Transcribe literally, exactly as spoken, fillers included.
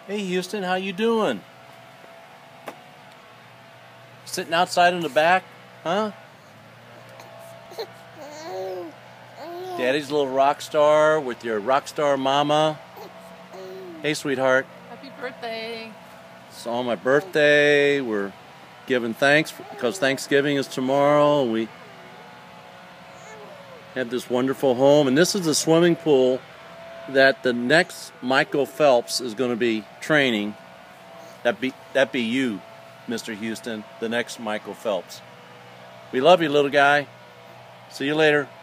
Hey Houston, how you doing? Sitting outside in the back, huh? Daddy's a little rock star with your rock star mama. Hey sweetheart. Happy birthday. It's on my birthday. We're giving thanks because Thanksgiving is tomorrow. We have this wonderful home, and this is the swimming pool that the next Michael Phelps is going to be training. That be that be you, Mister Houston, the next Michael Phelps. We love you, little guy. See you later.